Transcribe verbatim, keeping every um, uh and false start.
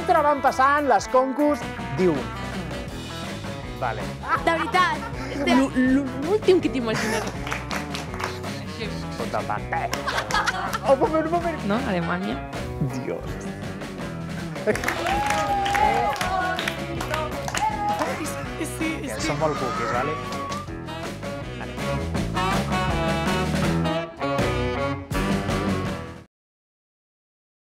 mentre van passant les concurs, diu... Vale. De veritat. L'últim que t'imaginaries. Sota el paper. Oh, un moment, un moment. No? Alemanya. Dios. Sí, sí, Són molt cookies, vale?